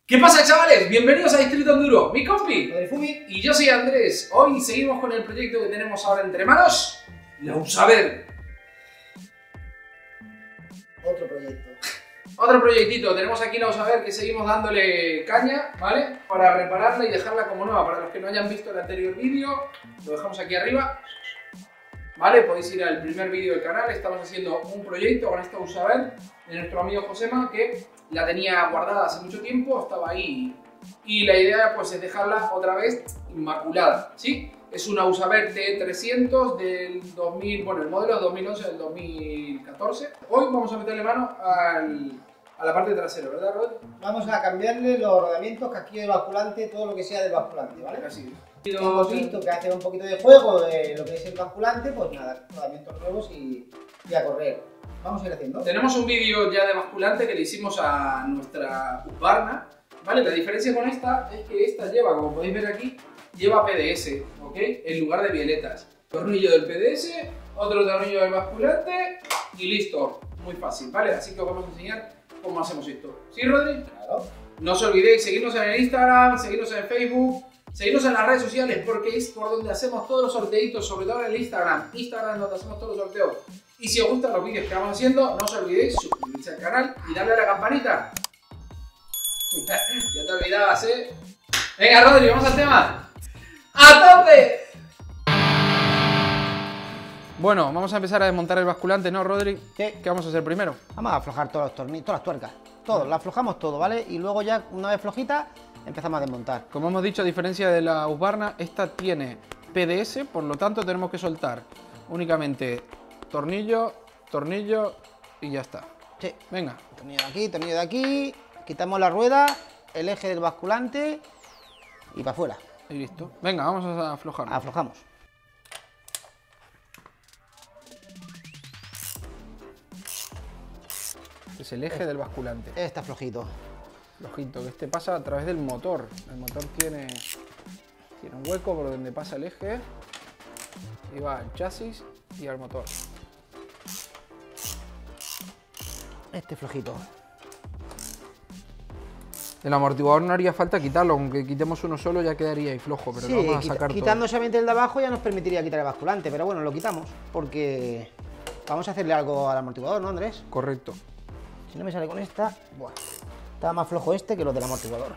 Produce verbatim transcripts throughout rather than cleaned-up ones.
¿Qué pasa, chavales? Bienvenidos a Distrito Enduro, mi compi Fumi y yo soy Andrés. Hoy seguimos con el proyecto que tenemos ahora entre manos, la Usaver. Otro proyecto. Otro proyectito, tenemos aquí la Usaver que seguimos dándole caña, ¿vale? Para repararla y dejarla como nueva. Para los que no hayan visto el anterior vídeo, lo dejamos aquí arriba, ¿vale? Podéis ir al primer vídeo del canal. Estamos haciendo un proyecto con esta Usaver de nuestro amigo Josema, que la tenía guardada hace mucho tiempo, estaba ahí, y la idea pues es dejarla otra vez inmaculada, ¿sí? Es una Usaver T trescientos del dos mil, bueno, el modelo es dos mil once del dos mil catorce. Hoy vamos a meterle mano al, a la parte trasera, ¿verdad, Rod? Vamos a cambiarle los rodamientos, casquillo de basculante, todo lo que sea del basculante, ¿vale? Así es. Hemos visto que hace un poquito de juego de lo que es el basculante, pues nada, rodamientos nuevos y, y a correr. Vamos a ir haciendo. Tenemos un vídeo ya de basculante que le hicimos a nuestra Husqvarna, ¿vale? La diferencia con esta es que esta lleva, como podéis ver aquí, lleva P D S, ¿ok? En lugar de violetas. Tornillo del P D S, otro tornillo del basculante y listo. Muy fácil, ¿vale? Así que os vamos a enseñar cómo hacemos esto. ¿Sí, Rodri? Claro. No os olvidéis seguirnos en el Instagram, seguirnos en Facebook, seguirnos en las redes sociales porque es por donde hacemos todos los sorteitos, sobre todo en el Instagram. Instagram es donde hacemos todos los sorteos. Y si os gustan los vídeos que vamos haciendo, no os olvidéis suscribirse al canal y darle a la campanita. Ya te olvidabas, ¿eh? Venga, Rodri, vamos al tema. ¡A tope! Bueno, vamos a empezar a desmontar el basculante, ¿no, Rodri? Sí. ¿Qué vamos a hacer primero? Vamos a aflojar todos los tornillos, todas las tuercas. Todo, lo aflojamos todo, ¿vale? Y luego ya, una vez flojita, empezamos a desmontar. Como hemos dicho, a diferencia de la Husqvarna, esta tiene P D S, por lo tanto tenemos que soltar únicamente tornillo, tornillo y ya está. Sí. Venga. Tornillo de aquí, tornillo de aquí. Quitamos la rueda, el eje del basculante y para afuera. Y listo. Venga, vamos a aflojar. Aflojamos. Este es el eje del basculante. Está flojito. Flojito, que este pasa a través del motor. El motor tiene, tiene un hueco por donde pasa el eje y va al chasis y al motor. Este flojito. El amortiguador no haría falta quitarlo, aunque quitemos uno solo ya quedaría ahí flojo, pero Sí, lo vamos a quita, sacar quitando todo. solamente el de abajo ya nos permitiría quitar el basculante, pero bueno, lo quitamos porque vamos a hacerle algo al amortiguador, ¿no, Andrés? Correcto. Si no me sale con esta, buah, está más flojo este que los del amortiguador.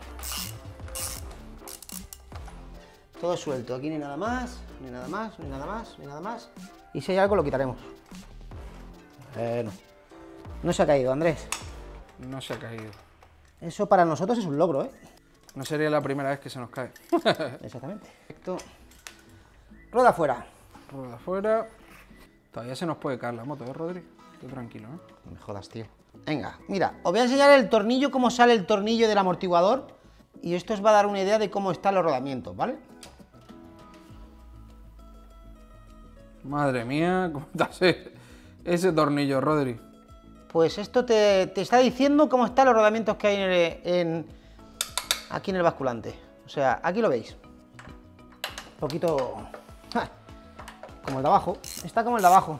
Todo suelto, aquí ni nada más, ni nada más, ni nada más, ni nada más. Y si hay algo lo quitaremos. Bueno, no se ha caído, Andrés. No se ha caído. Eso para nosotros es un logro, ¿eh? No sería la primera vez que se nos cae. Exactamente. Perfecto. Rueda afuera. Rueda afuera. Todavía se nos puede caer la moto, ¿eh, Rodri? Tú tranquilo, ¿eh? No me jodas, tío. Venga, mira, os voy a enseñar el tornillo, cómo sale el tornillo del amortiguador. Y esto os va a dar una idea de cómo están los rodamientos, ¿vale? Madre mía, ¿cómo está ese, ese tornillo, Rodri? Pues esto te, te está diciendo cómo están los rodamientos que hay en, el, en aquí en el basculante. O sea, aquí lo veis. Un poquito... ¡ja! Como el de abajo. Está como el de abajo.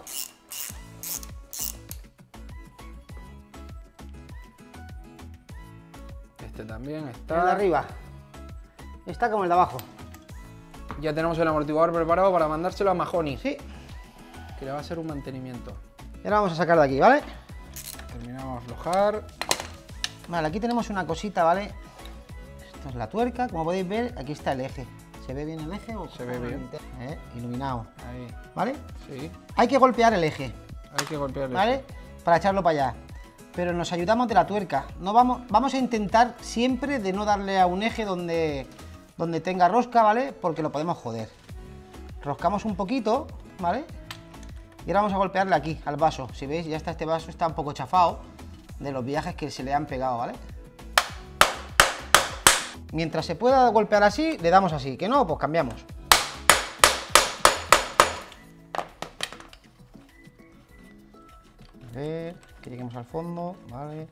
Este también El está. de arriba. Está como el de abajo. Ya tenemos el amortiguador preparado para mandárselo a Mahoney, Sí. que le va a hacer un mantenimiento. Y ahora vamos a sacar de aquí, ¿vale? Terminamos de aflojar. Vale, aquí tenemos una cosita, ¿vale? Esta es la tuerca, como podéis ver, aquí está el eje. ¿Se ve bien el eje? O Se ve bien. ¿Eh? Iluminado, Ahí. ¿vale? Sí. Hay que golpear el eje, Hay que golpearle. ¿vale? Para echarlo para allá. Pero nos ayudamos de la tuerca. No vamos, vamos a intentar siempre de no darle a un eje donde, donde tenga rosca, ¿vale? Porque lo podemos joder. Roscamos un poquito, ¿vale? Y ahora vamos a golpearle aquí, al vaso. Si veis, ya está, este vaso está un poco chafado de los viajes que se le han pegado, ¿vale? Mientras se pueda golpear así, le damos así. Que no, pues cambiamos. A ver, que lleguemos al fondo, ¿vale?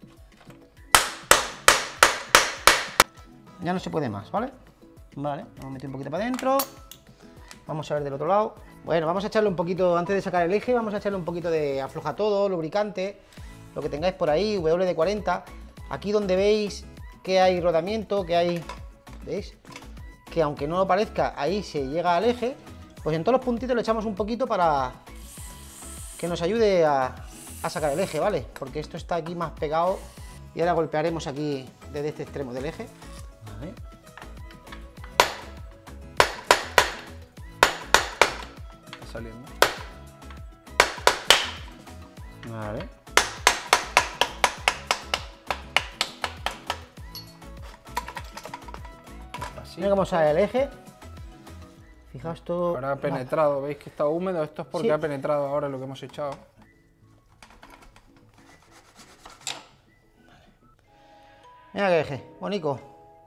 Ya no se puede más, ¿vale? Vale, vamos a meter un poquito para adentro. Vamos a ver del otro lado. Bueno, vamos a echarle un poquito, antes de sacar el eje, vamos a echarle un poquito de afloja todo, lubricante, lo que tengáis por ahí, W D cuarenta. Aquí donde veis que hay rodamiento, que hay... ¿Veis? Que aunque no lo parezca, ahí se llega al eje. Pues en todos los puntitos le echamos un poquito para que nos ayude a, a sacar el eje, ¿vale? Porque esto está aquí más pegado y ahora golpearemos aquí desde este extremo del eje. Vale. Está saliendo. Vale. Mira cómo sale el eje. Fijaos todo. Ahora ha penetrado, veis que está húmedo. Esto es porque sí. ha penetrado ahora lo que hemos echado. Mira qué eje, bonito.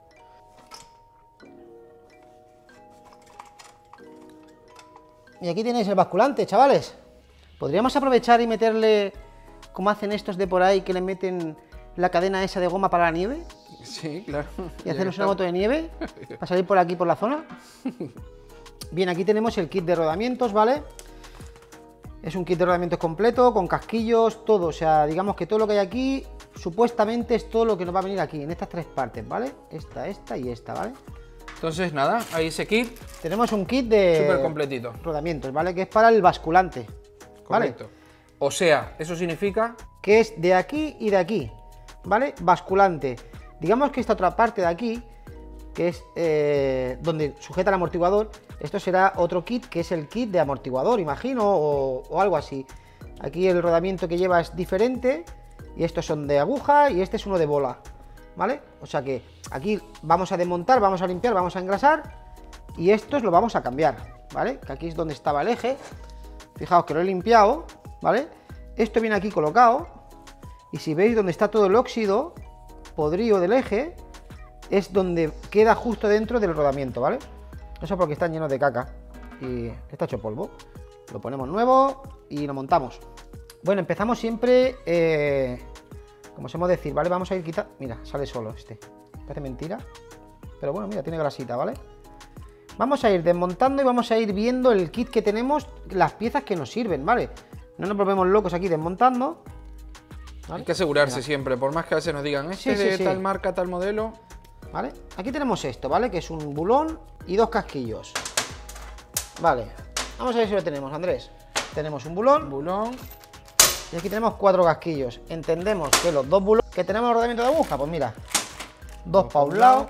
Y aquí tenéis el basculante, chavales. Podríamos aprovechar y meterle, como hacen estos de por ahí, que le meten la cadena esa de goma para la nieve. Sí, claro. Y hacernos una moto de nieve para salir por aquí, por la zona. Bien, aquí tenemos el kit de rodamientos, ¿vale? Es un kit de rodamientos completo, con casquillos, todo. O sea, digamos que todo lo que hay aquí, supuestamente es todo lo que nos va a venir aquí, en estas tres partes, ¿vale? Esta, esta y esta, ¿vale? Entonces, nada, ahí ese kit. Tenemos un kit de... Súper completito. Rodamientos, ¿vale? Que es para el basculante. Correcto. ¿Vale? O sea, eso significa... Que es de aquí y de aquí, ¿vale? Basculante. Digamos que esta otra parte de aquí, que es eh, donde sujeta el amortiguador, esto será otro kit, que es el kit de amortiguador, imagino, o, o algo así. Aquí el rodamiento que lleva es diferente, y estos son de aguja, y este es uno de bola, ¿vale? O sea que aquí vamos a desmontar, vamos a limpiar, vamos a engrasar, y estos lo vamos a cambiar, ¿vale? Que aquí es donde estaba el eje. Fijaos que lo he limpiado, ¿vale? Esto viene aquí colocado, y si veis donde está todo el óxido podrido del eje, es donde queda justo dentro del rodamiento, ¿vale? Eso porque están llenos de caca y está hecho polvo. Lo ponemos nuevo y lo montamos. Bueno, empezamos siempre, eh, como se puede decir, ¿vale? Vamos a ir quitando... Mira, sale solo este. Parece mentira, pero bueno, mira, tiene grasita, ¿vale? Vamos a ir desmontando y vamos a ir viendo el kit que tenemos, las piezas que nos sirven, ¿vale? No nos volvemos locos aquí desmontando, ¿vale? Hay que asegurarse Mira. siempre, por más que a veces nos digan, este Sí, de sí, sí. tal marca, tal modelo. ¿Vale? Aquí tenemos esto, ¿vale? Que es un bulón y dos casquillos. Vale, vamos a ver si lo tenemos, Andrés. Tenemos un bulón, Bulón. y aquí tenemos cuatro casquillos. Entendemos que los dos bulones que tenemos el rodamiento de aguja, pues mira, dos para un lado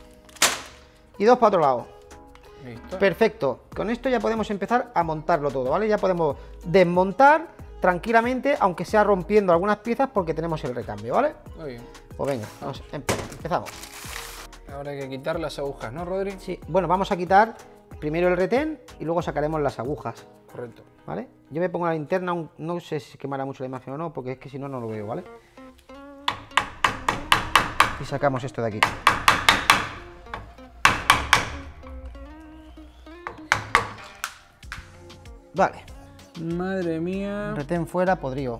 y dos para otro lado. Listo. Perfecto, con esto ya podemos empezar a montarlo todo, ¿vale? Ya podemos desmontar tranquilamente, aunque sea rompiendo algunas piezas porque tenemos el recambio, ¿vale? Muy bien. Pues venga, vamos, empe- empezamos. Ahora hay que quitar las agujas, ¿no, Rodri? Sí, bueno, vamos a quitar primero el retén y luego sacaremos las agujas, Correcto. ¿vale? Yo me pongo la linterna, un- no sé si quemará mucho la imagen o no, porque es que si no, no lo veo, ¿vale? Y sacamos esto de aquí. Vale, Madre mía. retén fuera, podrido.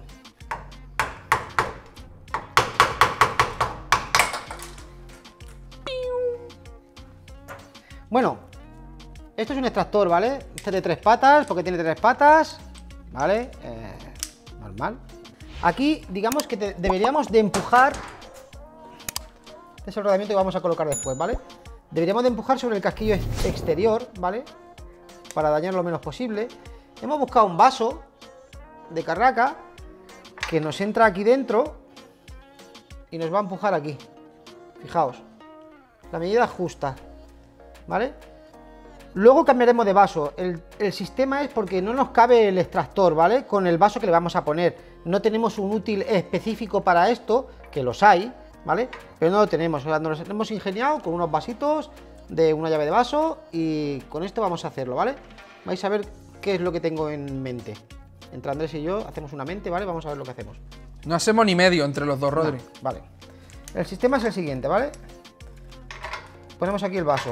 Bueno, esto es un extractor, ¿vale? Este es de tres patas, porque tiene tres patas, ¿vale? Eh, normal. Aquí, digamos que te- deberíamos de empujar. Este es el rodamiento que vamos a colocar después, ¿vale? Deberíamos de empujar sobre el casquillo ex- exterior, ¿vale? Para dañar lo menos posible. Hemos buscado un vaso de carraca que nos entra aquí dentro y nos va a empujar aquí. Fijaos, la medida justa, ¿vale? Luego cambiaremos de vaso. El, el sistema es porque no nos cabe el extractor, ¿vale? Con el vaso que le vamos a poner. No tenemos un útil específico para esto, que los hay, ¿vale? Pero no lo tenemos. O sea, nos los hemos ingeniado con unos vasitos de una llave de vaso y con esto vamos a hacerlo, ¿vale? Vais a ver qué es lo que tengo en mente. Entre Andrés y yo hacemos una mente, ¿vale? Vamos a ver lo que hacemos. No hacemos ni medio entre los dos, Rodri. No, vale. El sistema es el siguiente, ¿vale? Ponemos aquí el vaso.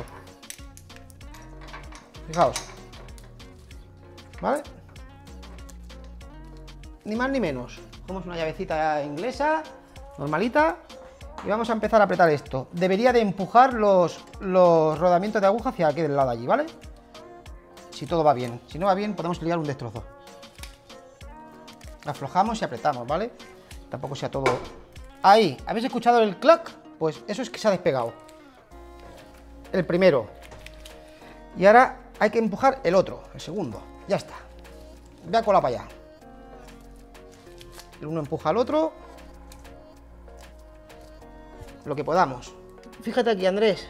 Fijaos. ¿Vale? Ni más ni menos. Cogemos una llavecita inglesa, normalita, y vamos a empezar a apretar esto. Debería de empujar los, los rodamientos de aguja hacia aquí del lado de allí, ¿vale? Si todo va bien. Si no va bien, podemos liar un destrozo. Aflojamos y apretamos, ¿vale? Tampoco sea todo... Ahí, ¿habéis escuchado el clac? pues eso es que se ha despegado. El primero. Y ahora hay que empujar el otro, el segundo. Ya está. Ve a cola para allá. El uno empuja al otro. Lo que podamos. Fíjate aquí, Andrés.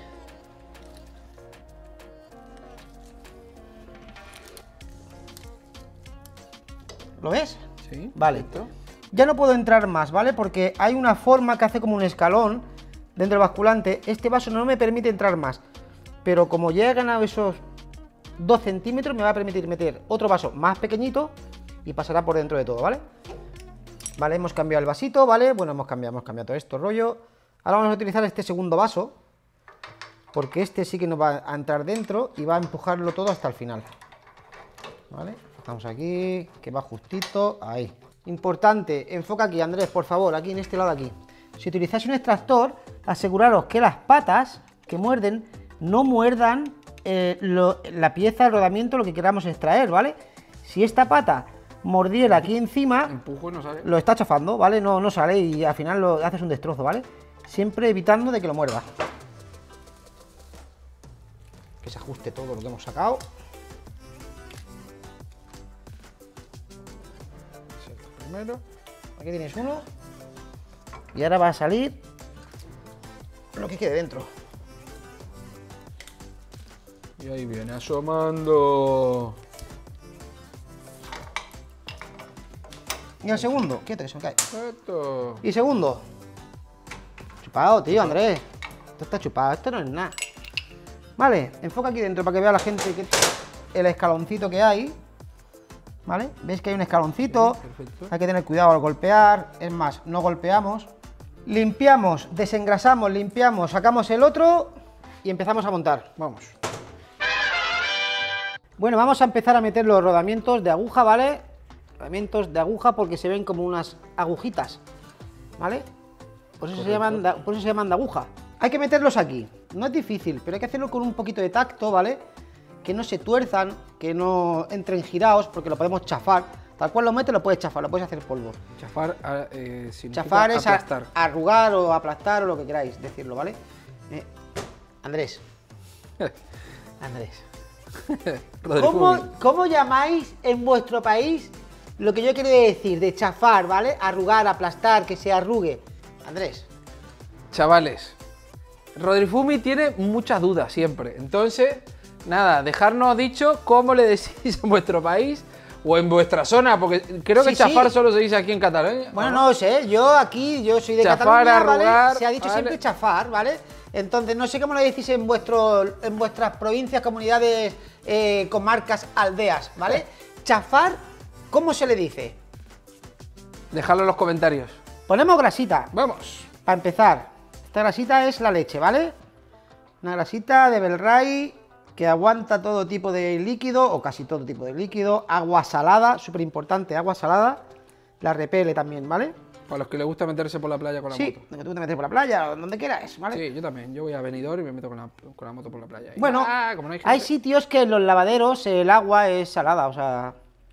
¿Lo ves? Sí. Vale. Perfecto. Ya no puedo entrar más, ¿vale? Porque hay una forma que hace como un escalón dentro del basculante. Este vaso no me permite entrar más. Pero como ya he ganado esos dos centímetros, me va a permitir meter otro vaso más pequeñito y pasará por dentro de todo, ¿vale? Vale, hemos cambiado el vasito, ¿vale? Bueno, hemos cambiado, hemos cambiado todo esto, rollo. Ahora vamos a utilizar este segundo vaso, porque este sí que nos va a entrar dentro y va a empujarlo todo hasta el final. ¿Vale? Estamos aquí, que va justito, ahí. Importante, enfoca aquí, Andrés, por favor, aquí en este lado de aquí. Si utilizáis un extractor, aseguraros que las patas que muerden no muerdan eh, lo, la pieza, el rodamiento, lo que queramos extraer, ¿vale? Si esta pata mordiera aquí encima, Empujo y no sale. lo está chafando, ¿vale? No, no sale y al final lo haces un destrozo, ¿vale? Siempre evitando de que lo muerda. Que se ajuste todo lo que hemos sacado. Primero. Aquí tienes uno. Y ahora va a salir lo que quede dentro. Y ahí viene asomando. Y el segundo, quieto que se me cae. Esto. Y segundo. Chupado, tío, Andrés. Esto está chupado, esto no es nada. Vale, enfoca aquí dentro para que vea la gente que el escaloncito que hay. ¿Vale? ¿Veis que hay un escaloncito? Perfecto. Hay que tener cuidado al golpear. Es más, no golpeamos. Limpiamos, desengrasamos, limpiamos, sacamos el otro y empezamos a montar. Vamos. Bueno, vamos a empezar a meter los rodamientos de aguja, ¿vale? Rodamientos de aguja porque se ven como unas agujitas, ¿vale? Por eso, se llaman, de, por eso se llaman de aguja. Hay que meterlos aquí. No es difícil, pero hay que hacerlo con un poquito de tacto, ¿vale? Que no se tuerzan, que no entren girados, porque lo podemos chafar. Tal cual lo metes, lo puedes chafar, lo puedes hacer polvo. Chafar eh, significa Chafar es a- aplastar. arrugar o aplastar o lo que queráis decirlo, ¿vale? Eh, Andrés. Andrés. Rodrigo. ¿Cómo, ¿Cómo llamáis en vuestro país lo que yo quiero decir de chafar, ¿vale? Arrugar, aplastar, que se arrugue. Andrés. Chavales, Rodrifumi tiene muchas dudas siempre. Entonces, nada, dejarnos dicho cómo le decís en vuestro país o en vuestra zona, porque creo que Sí, chafar sí. solo se dice aquí en Cataluña. Bueno, ¿o no sé, yo aquí, yo soy de Chafar, Cataluña, ¿vale? arrugar, Se ha dicho ¿vale? siempre chafar, ¿vale? Entonces, no sé cómo lo decís en, vuestro, en vuestras provincias, comunidades, eh, comarcas, aldeas, ¿vale? Chafar, ¿cómo se le dice? Dejadlo en los comentarios. Ponemos grasita. Vamos. Para empezar, esta grasita es la leche, ¿vale? Una grasita de Belray que aguanta todo tipo de líquido, o casi todo tipo de líquido. Agua salada, súper importante, agua salada. La repele también, ¿vale? Para los que les gusta meterse por la playa con la Sí, moto. donde tú te metes por la playa o donde quieras, ¿vale? Sí, yo también. Yo voy a Benidorm y me meto con la, con la moto por la playa. Y, Bueno, ah, como no hay, hay gente- sitios que en los lavaderos el agua es salada, o sea...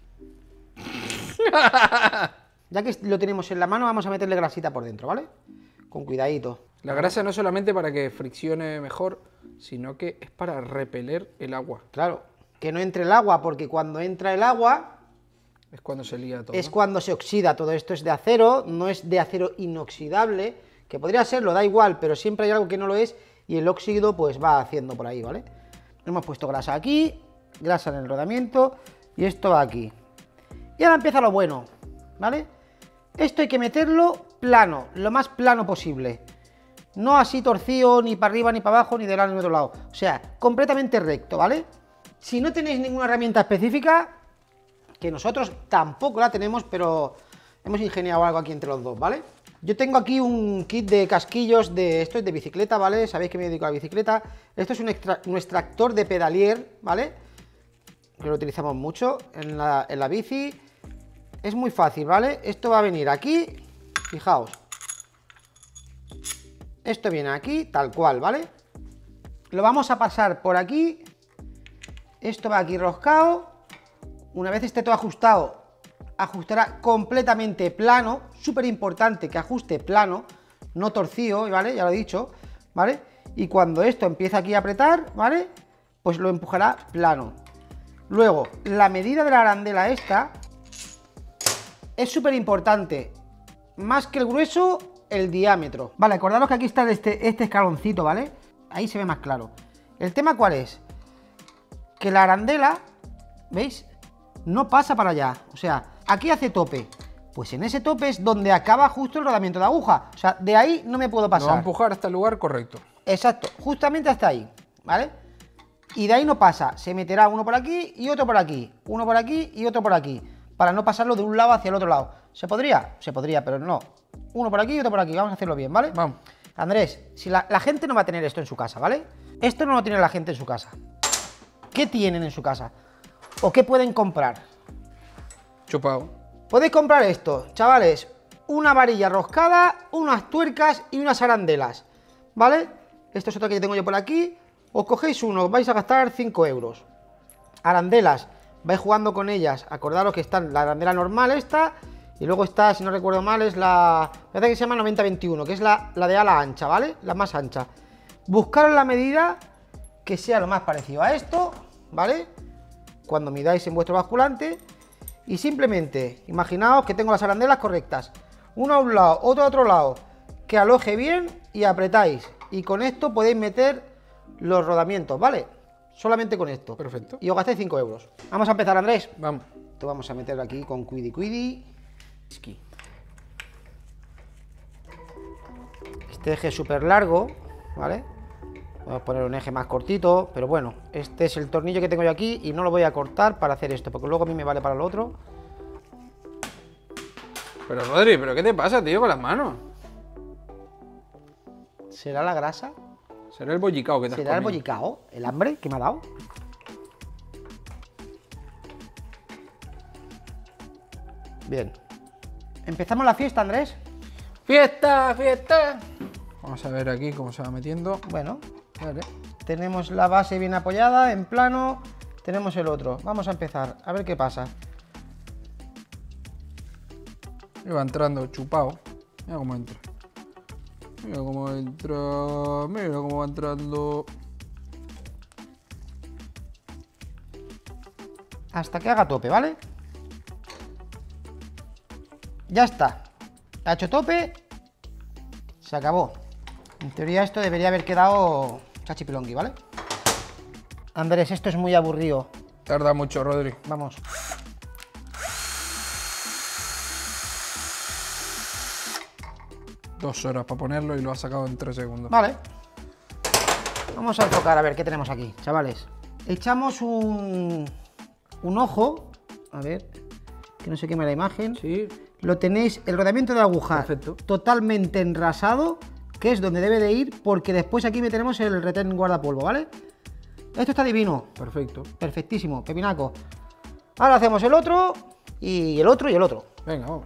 Ya que lo tenemos en la mano, vamos a meterle grasita por dentro, ¿vale? Con cuidadito. La grasa no es solamente para que friccione mejor, sino que es para repeler el agua. Claro, que no entre el agua, porque cuando entra el agua Es cuando se lía todo. es ¿no? cuando se oxida. Todo esto es de acero, no es de acero inoxidable, que podría serlo, da igual, pero siempre hay algo que no lo es y el óxido pues va haciendo por ahí, ¿vale? Hemos puesto grasa aquí, grasa en el rodamiento y esto va aquí. Y ahora empieza lo bueno, ¿vale? Esto hay que meterlo plano, lo más plano posible. No así torcido, ni para arriba, ni para abajo, ni de lado ni de otro lado. O sea, completamente recto, ¿vale? Si no tenéis ninguna herramienta específica, que nosotros tampoco la tenemos, pero hemos ingeniado algo aquí entre los dos, ¿vale? Yo tengo aquí un kit de casquillos, de esto es de bicicleta, ¿vale? Sabéis que me dedico a la bicicleta. Esto es un, extra, un extractor de pedalier, ¿vale? Que lo utilizamos mucho en la, en la bici. Es muy fácil, ¿vale? Esto va a venir aquí, fijaos. Esto viene aquí, tal cual, ¿vale? Lo vamos a pasar por aquí. Esto va aquí roscado. Una vez esté todo ajustado, ajustará completamente plano. Súper importante que ajuste plano. no torcido, ¿vale? Ya lo he dicho, ¿vale? Y cuando esto empieza aquí a apretar, ¿vale? Pues lo empujará plano. Luego, la medida de la arandela esta es súper importante. Más que el grueso, el diámetro. Vale, acordaros que aquí está este, este escaloncito, ¿vale? Ahí se ve más claro. ¿El tema cuál es? Que la arandela, ¿veis? No pasa para allá. O sea, aquí hace tope. Pues en ese tope es donde acaba justo el rodamiento de aguja. O sea, de ahí no me puedo pasar. Lo va a empujar hasta el lugar correcto. Exacto, justamente hasta ahí, ¿vale? Y de ahí no pasa. Se meterá uno por aquí y otro por aquí. Uno por aquí y otro por aquí. Para no pasarlo de un lado hacia el otro lado. ¿Se podría? Se podría, pero no. Uno por aquí y otro por aquí. Vamos a hacerlo bien, ¿vale? Vamos. Andrés, si la, la gente no va a tener esto en su casa, ¿vale? Esto no lo tiene la gente en su casa. ¿Qué tienen en su casa? ¿O qué pueden comprar? Chupado. Podéis comprar esto, chavales. Una varilla roscada, unas tuercas y unas arandelas, ¿vale? Esto es otro que tengo yo por aquí. Os cogéis uno, vais a gastar cinco euros. Arandelas, vais jugando con ellas. Acordaros que están la arandela normal esta. Y luego está, si no recuerdo mal, es la... Parece que se llama noventa veintiuno, que es la, la de ala ancha, ¿vale? La más ancha. Buscaros la medida que sea lo más parecido a esto, ¿vale? Cuando midáis en vuestro basculante. Y simplemente, imaginaos que tengo las arandelas correctas. Uno a un lado, otro a otro lado. Que aloje bien y apretáis. Y con esto podéis meter los rodamientos, ¿vale? Solamente con esto. Perfecto. Y os gastáis cinco euros. Vamos a empezar, Andrés. Vamos. Esto vamos a meter aquí con cuidi cuidi. Este eje es súper largo, ¿vale? Vamos a poner un eje más cortito, pero bueno, este es el tornillo que tengo yo aquí y no lo voy a cortar para hacer esto, porque luego a mí me vale para lo otro. Pero Rodri, ¿pero qué te pasa, tío, con las manos? ¿Será la grasa? ¿Será el bollicao que te has ¿Será el comido? bollicao? ¿El hambre que me ha dado? Bien. ¿Empezamos la fiesta, Andrés? ¡Fiesta, fiesta! Vamos a ver aquí cómo se va metiendo. Bueno, Vale. tenemos la base bien apoyada, en plano. Tenemos el otro. Vamos a empezar, a ver qué pasa. Y va entrando chupado. Mira cómo entra. Mira cómo entra. Mira cómo va entrando. Hasta que haga tope, ¿vale? Ya está. Ha hecho tope. Se acabó. En teoría esto debería haber quedado chachipilongui, ¿vale? Andrés, esto es muy aburrido. Tarda mucho, Rodri. Vamos. Dos horas para ponerlo y lo ha sacado en tres segundos. Vale. Vamos a enfocar a ver qué tenemos aquí, chavales. Echamos un, un ojo. A ver, que no se queme la imagen. Sí. Lo tenéis, el rodamiento de aguja. Perfecto. Totalmente enrasado, que es donde debe de ir, porque después aquí meteremos el retén guardapolvo, ¿vale? Esto está divino. Perfecto. Perfectísimo, pepinaco. Ahora hacemos el otro, y el otro, y el otro. Venga, vamos.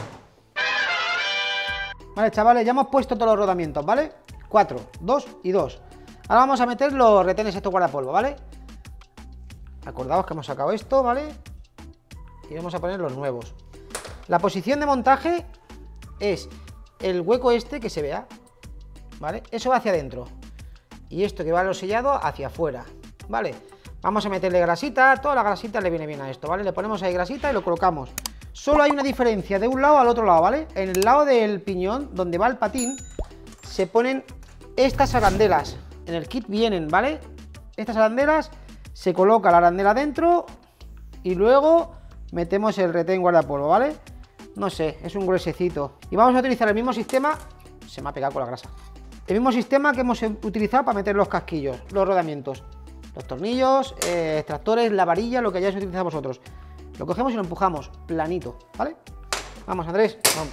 Vale, chavales, ya hemos puesto todos los rodamientos, ¿vale? cuatro, dos y dos. Ahora vamos a meter los retenes estos guardapolvo, ¿vale? Acordaos que hemos sacado esto, ¿vale? Y vamos a poner los nuevos. La posición de montaje es el hueco este que se vea, ¿vale? Eso va hacia adentro. Y esto que va a lo sellado hacia afuera, ¿vale? Vamos a meterle grasita, toda la grasita le viene bien a esto, ¿vale? Le ponemos ahí grasita y lo colocamos. Solo hay una diferencia de un lado al otro lado, ¿vale? En el lado del piñón, donde va el patín, se ponen estas arandelas. En el kit vienen, ¿vale? Estas arandelas, se coloca la arandela dentro y luego metemos el retén guardapolvo, ¿vale? No sé, es un gruesecito. Y vamos a utilizar el mismo sistema. Se me ha pegado con la grasa. El mismo sistema que hemos utilizado para meter los casquillos, los rodamientos, los tornillos, eh, extractores, la varilla, lo que hayáis utilizado vosotros. Lo cogemos y lo empujamos planito, ¿vale? Vamos, Andrés, vamos.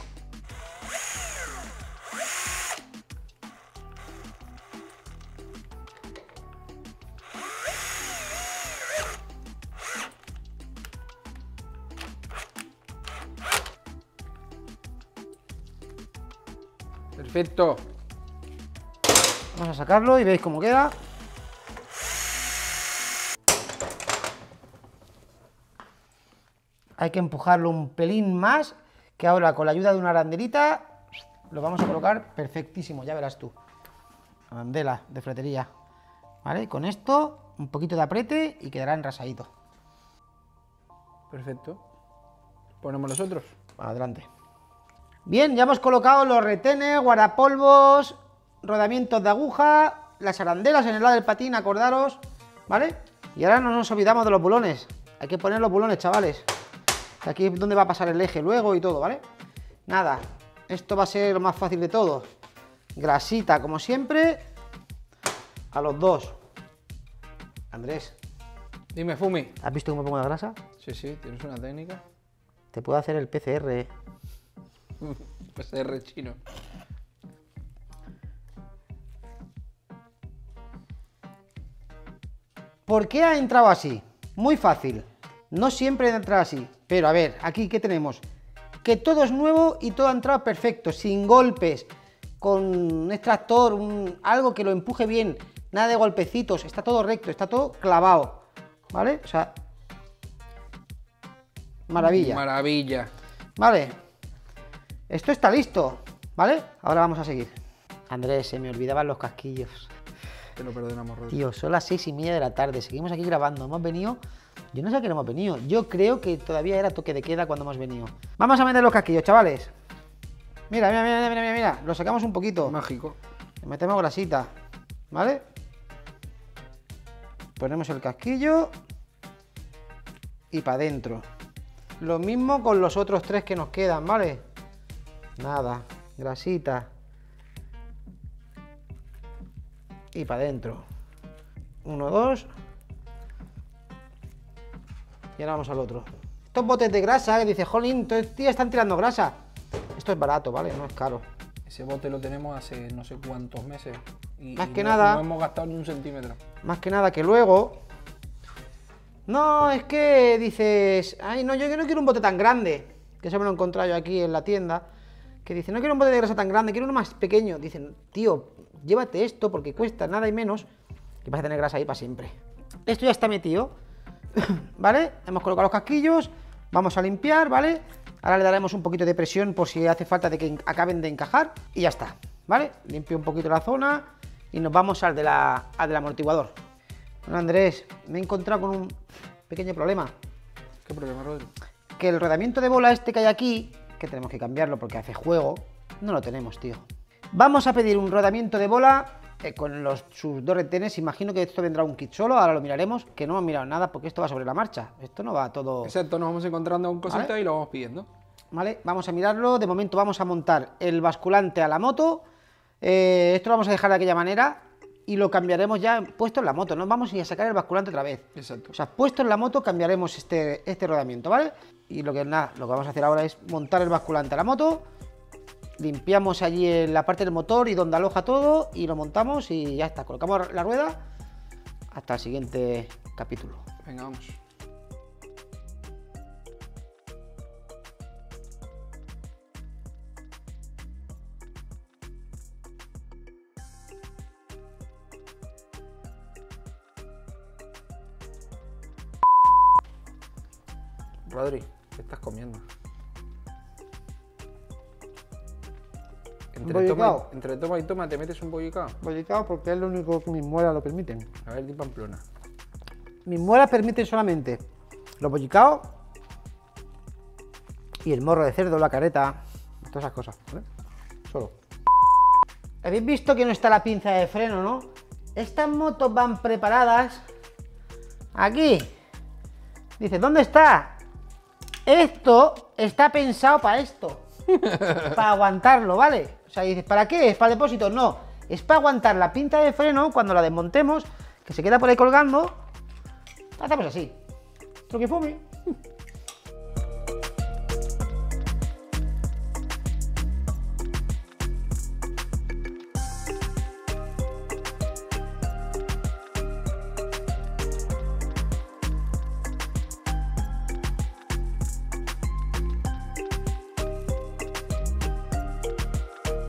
Perfecto. Vamos a sacarlo y veis cómo queda. Hay que empujarlo un pelín más, que ahora con la ayuda de una arandelita lo vamos a colocar perfectísimo, ya verás tú. Arandela de fletería. ¿Vale? Con esto, un poquito de apriete y quedará enrasadito. Perfecto. Ponemos los otros. Adelante. Bien, ya hemos colocado los retenes, guardapolvos, rodamientos de aguja, las arandelas en el lado del patín, acordaros, ¿vale? Y ahora no nos olvidamos de los bulones. Hay que poner los bulones, chavales. Aquí es donde va a pasar el eje luego y todo, ¿vale? Nada, esto va a ser lo más fácil de todo. Grasita, como siempre, a los dos. Andrés. Dime, Fumi. ¿Has visto cómo pongo la grasa? Sí, sí, tienes una técnica. Te puedo hacer el P C R. P C R chino. ¿Por qué ha entrado así? Muy fácil. No siempre entra así. Pero a ver, aquí ¿qué tenemos? Que todo es nuevo y todo ha entrado perfecto, sin golpes, con un extractor, un, algo que lo empuje bien, nada de golpecitos, está todo recto, está todo clavado, ¿vale? O sea, maravilla. Maravilla. Vale, esto está listo, ¿vale? Ahora vamos a seguir. Andrés, se me olvidaban los casquillos. Te lo perdonamos, Rodri. Tío, son las seis y media de la tarde, seguimos aquí grabando, hemos venido... Yo no sé a qué no hemos venido, yo creo que todavía era toque de queda cuando hemos venido. Vamos a meter los casquillos, chavales. Mira, mira, mira, mira, mira, mira, lo sacamos un poquito. Mágico. Le metemos grasita, ¿vale? Ponemos el casquillo y para adentro. Lo mismo con los otros tres que nos quedan, ¿vale? Nada, grasita. Y para adentro. Uno, dos. Y ahora vamos al otro. Estos botes de grasa, que dice, jolín, estos tíos están tirando grasa. Esto es barato, ¿vale? No es caro. Ese bote lo tenemos hace no sé cuántos meses. Y, Más y que no, nada- no hemos gastado ni un centímetro. Más que nada que luego... No, es que dices... Ay, no, yo no quiero un bote tan grande. Que eso me lo he encontrado yo aquí en la tienda. Que dice, no quiero un bote de grasa tan grande, quiero uno más pequeño. Dicen, tío, llévate esto porque cuesta nada y menos. Y vas a tener grasa ahí para siempre. Esto ya está metido. ¿Vale? Hemos colocado los casquillos. Vamos a limpiar, ¿vale? Ahora le daremos un poquito de presión por si hace falta de que acaben de encajar. Y ya está, ¿vale? Limpio un poquito la zona. Y nos vamos al, de la, al del amortiguador. Bueno, Andrés, me he encontrado con un pequeño problema. ¿Qué problema, Rodri? Que el rodamiento de bola este que hay aquí, que tenemos que cambiarlo porque hace juego, no lo tenemos, tío. Vamos a pedir un rodamiento de bola eh, con los, sus dos retenes. Imagino que esto vendrá un kit solo, ahora lo miraremos, que no hemos mirado nada porque esto va sobre la marcha. Esto no va todo... Exacto, nos vamos encontrando un cosita ¿Vale? y lo vamos pidiendo. ¿Vale? Vamos a mirarlo. De momento vamos a montar el basculante a la moto. Eh, esto lo vamos a dejar de aquella manera y lo cambiaremos ya puesto en la moto. No vamos a ir a sacar el basculante otra vez. Exacto. O sea, puesto en la moto cambiaremos este, este rodamiento, ¿vale? Y lo que nada, lo que vamos a hacer ahora es montar el basculante a la moto. Limpiamos allí en la parte del motor y donde aloja todo y lo montamos y ya está. Colocamos la rueda hasta el siguiente capítulo. Venga, vamos. Rodri, ¿qué estás comiendo? Entre toma, bollicao. y, entre toma y toma te metes un bollicao. Bollicao porque es lo único que mis muelas lo permiten. A ver, di Pamplona. Mis muelas permiten solamente los bollicaos y el morro de cerdo, la careta, todas esas cosas, ¿vale? Solo. Habéis visto que no está la pinza de freno, ¿no? Estas motos van preparadas aquí. Dice, ¿dónde está? Esto está pensado para esto. Para aguantarlo, ¿vale? O sea, dices, ¿para qué? ¿Es para depósito? No. Es para aguantar la pinta de freno cuando la desmontemos, que se queda por ahí colgando. Hacemos así. Truquifumi.